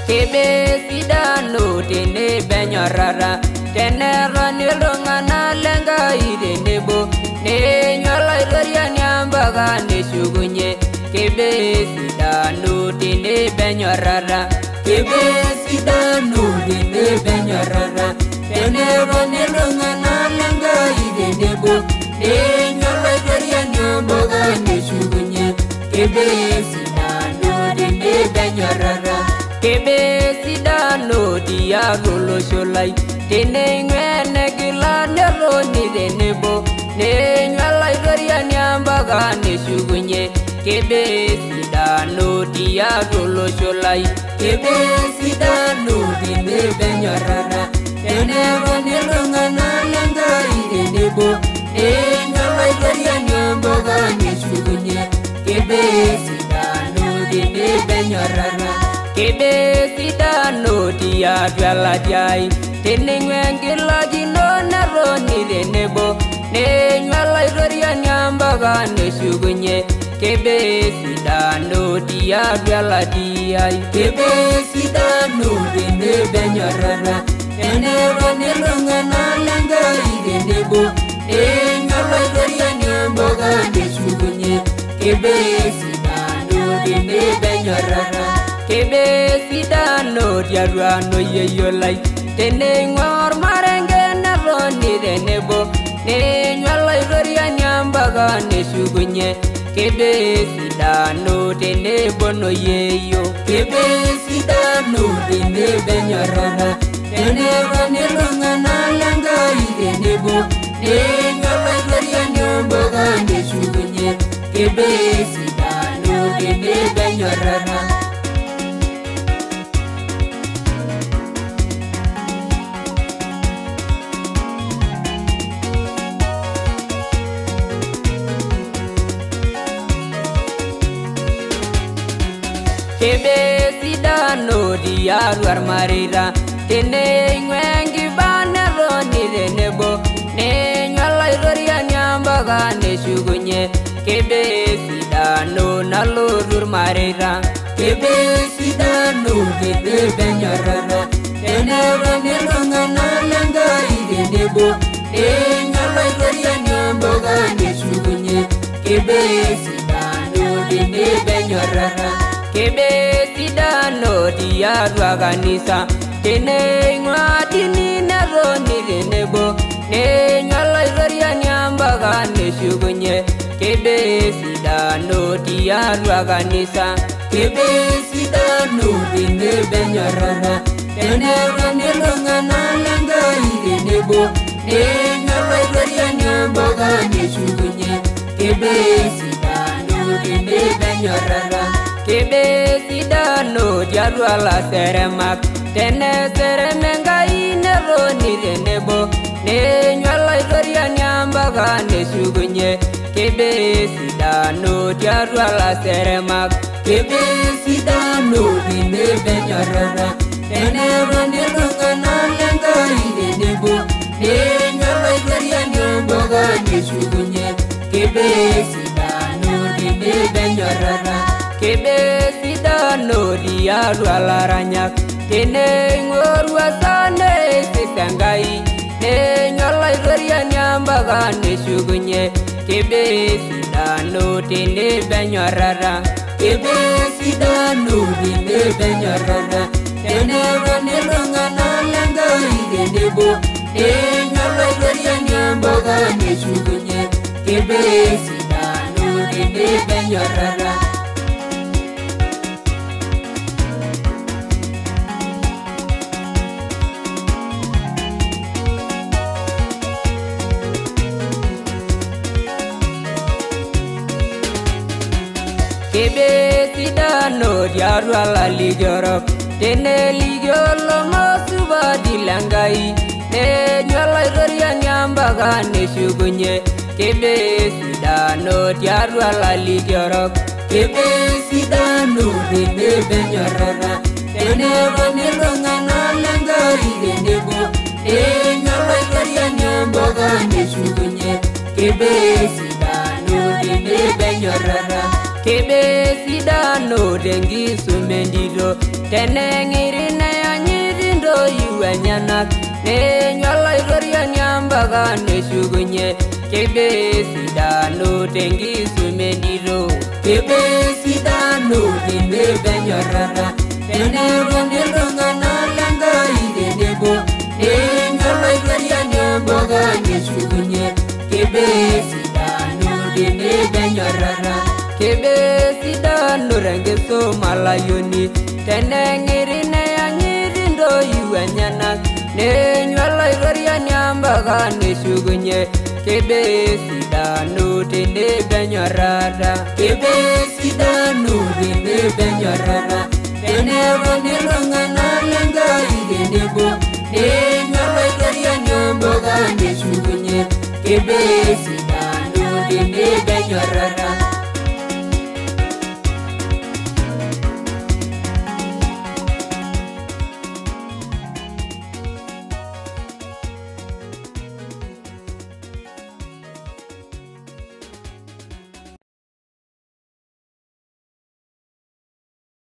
kebe sidano tene benyorara tenero nilungana lenga idenebo ne nyola idoria nyambaga ne shugunye kebe sidano tene benyorara kebe sidano tene benyorara tenero nilungana lenga idenebo ne nyola idoria nyambaga ne shugunye kebe sidano tene benyorara kebe sidano dia rolo sholai tene ngene gila nero ni denebo ne nyala idoria nyambaga ne shugunye kebe sidano dia rolo sholai kebe sidano dine benyorara tene ngene lungana langa idenebo ne nyala idoria nyambaga ne shugunye kebe sidano dine benyorara kebe sidano dia dwala jai tene ngengila jino nero ni denebo ne nyala idoria nyambaga ne shugunye kebe sidano dia dwala jai kebe sidano dine benyorara tene rone lungana langa idenebo ne nyala idoria nyambaga ne shugunye kebe sidano dine benyorara kebe sidano diaruano yeyolai tene ngor marenge nero ni denebo ne nyala idoria nyambaga ne shugunye kebe sidano tene bono yeyo kebe sidano dine benyorara tene rone lungana langa idenebo ne nyala idoria nyambaga ne shugunye kebe sidano dine benyorara kebe sidano diaru armarira tene ngwengi banero ni denebo ne nyala idoria nyambaga ne shugunye kebe sidano nalur marira kebe sidano dine benyorara tene rone lungana langa idenebo ne nyala idoria nyambaga ne shugunye kebe sidano dine benyorara kebe sidano diaru aganisa tene ngwadini nero ni denebo ne nyala idoria nyambaga ne shugunye kebe sidano diaru aganisa kebe sidano dine benyorara tene rone lungana langa idenebo ne nyala idoria nyambaga ne shugunye kebe sidano dine benyorara kebe sidano diaru ala seremak tene seremenga inero ni denebo ne nyala idoria nyambaga ne shugunye kebe sidano diaru ala seremak kebe sidano dine benyorara tene rone lungana langa idenebo ne nyala idoria nyambaga ne shugunye kebe sidano dine benyorara kebe sidano diaru alaranyak tene ngorwa sane sisangai ne nyala idoria nyambaga ne shugunye kebe sidano tene benyorara kebe sidano dine benyorara tene rone lungana langa idenebo ne nyala idoria nyambaga ne shugunye kebe sidano dine benyorara kebe sidano diaru ala ligorok tene ligolo masuba dilangai ne nyala idoria nyambaga ne shugunye kebe sidano diaru ala ligorok kebe sidano dine benyorara tene rone lungana langa idenebo ne nyala idoria nyambaga ne shugunye kebe sidano dine benyorara kebe sidano tenkisuma entito teneng'iri neyanyitindo iwenyanak nenyua olaitoriani ampaka neshukunye kebe sidano tenkisuma entito kebe sidano tenepenyorrata teneponi iltung'anak lenkai tenebo nenyua olaitoriani ampaka neshukunye kebe sidano tenepenyorrata kebe sidano tenkisuma olayioni teneng'iri neyanyitindo iwenyanak nenyua olaitoriani ampaka neshukunye kebe sidano tenepenyorrata kebe sidano tenepenyorrata teneponi iltung'anak lenkai tenebo nenyua olaitoriani ampaka neshukunye kebe sidano tenepenyorrata